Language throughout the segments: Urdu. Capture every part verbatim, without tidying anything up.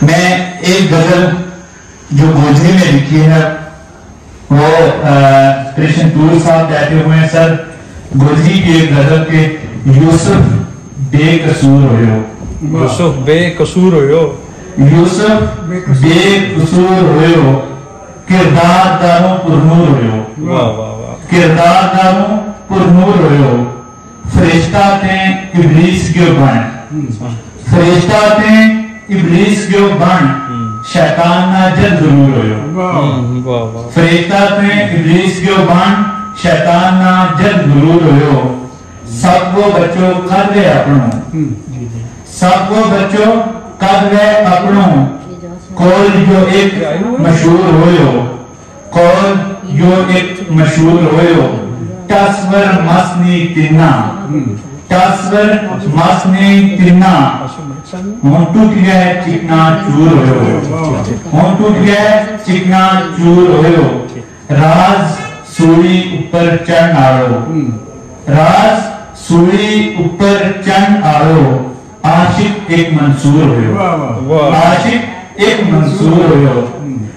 میں ایک غزل جو گوجری میں لکھی ہے وہ کرشن پور صاحب کہتے ہوئے ہیں سر گوجری کی ایک غزل کے یوسف بے قصور ہوئے ہو یوسف بے قصور ہوئے ہو یوسف بے قصور ہوئے ہو کردار داروں پر نور ہوئے ہو واہ واہ واہ کردار داروں پر نور ہوئے ہو فرشتہ تھے ابلیس کے بن فرشتہ تھے ابلیس کے بن شیطان نہ جد ضرور ہوئے فرشتہ تھے ابلیس کے بن شیطان نہ جد ضرور ہوئے سب کو بچوں کر لے اپنوں سب کو بچوں کر لے اپنوں کول جو ایک مشہور ہوئے ہو کول جو ایک مشہور ہوئے ہو تصور مسنی تینا تصور مسنی تینا ہون ٹوٹ گیا ہے چکنا چور ہوئے ہو ہون ٹوٹ گیا ہے چکنا چور ہوئے ہو راز سوڑی اوپر چڑھ آڑو راز سوڑی اوپر چڑھ آڑو عاشق ایک منصور ہوئے ہو عاشق ایک منصور ہوئے ہو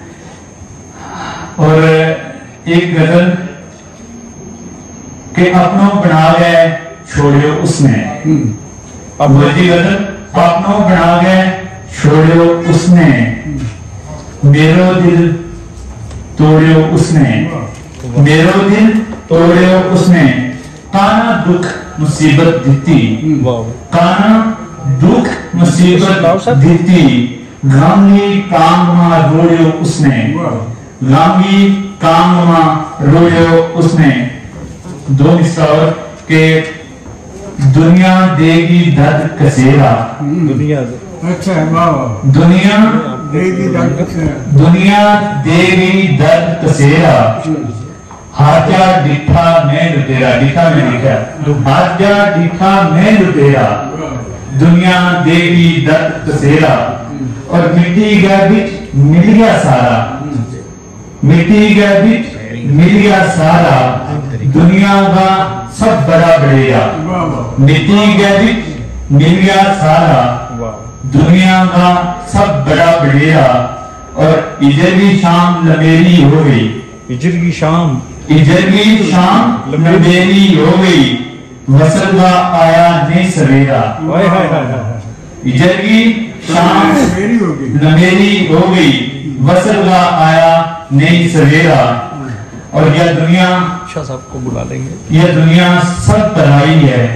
اور ایک غزل کہ اپنوں بنا گئے چھوڑیو اس نے وہی غزل اپنوں بنا گئے چھوڑیو اس نے میرو دل توڑیو اس نے میرو دل توڑیو اس نے کانا دکھ مصیبت دیتی کانا دکھ مصیبت دیتی غامی کامما روڑیو اس نے غامی کامما روڑیو اس نے دو مصور کہ دنیا دے گی درد کسیرا دنیا دنیا دنیا دے گی درد کسیرا ہاتھیا ڈٹھا میں لٹیرا ڈٹھا میں لکھا ہاتھیا ڈٹھا میں لٹیرا دنیا دے گی درد کسیرا اور مٹی گیا بچ مل گیا سارا مٹی گیا بچ مل گیا سارا دنیا کا سب بڑا بڑھیا مٹی گیا بچ مل گیا سارا دنیا کا سب بڑا بڑھیا اور اجرگی شام لمیری ہو گئی اجرگی شام اجرگی شام لمیری ہو گئی وصل کا آیا نہیں سویرا اجرگی شام لمیری ہو گئی وصل کا آیا نہیں سویرا اور یہ دنیا شاہ صاحب کو بلا لیں گے یہ دنیا سب پرائی ہے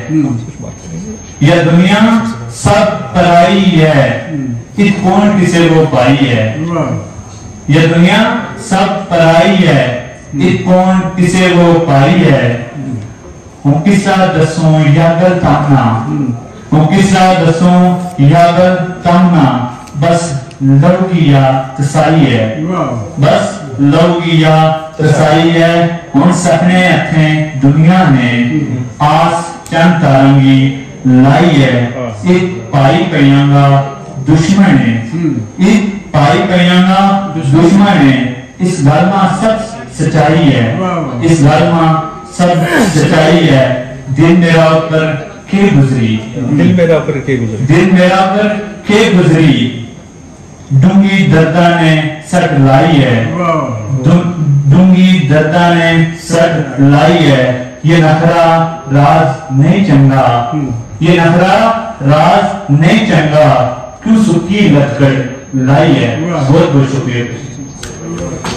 یہ دنیا سب پرائی ہے اس کون کسے وہ پائی ہے یہ دنیا سب پرائی ہے اس کون کسے وہ پائی ہے ہوں کسا دسوں یا گل تامنا ہوں کسا دسوں یا گل تامنا بس لو کی یا تسائی ہے بس لو کی یا تسائی ہے ہوں سپنے اتھیں دنیا نے آس چند تارنگی لائی ہے ایک پائی پیانگا دشمن ہے ایک پائی پیانگا دشمن ہے اس گھرما سب سچائی ہے اس گھرما سب سچائی ہے دن میرا پر کے گزری دل میرا پر کے گزری دن میرا پر کے گزری ڈونگی دردہ نے سٹ لائی ہے ڈونگی دردہ نے سٹ لائی ہے یہ نخرا راز نہیں چنگا یہ نخرا راز نہیں چنگا کیوں سکی لٹکڑ لائی ہے بہت بہت شکریہ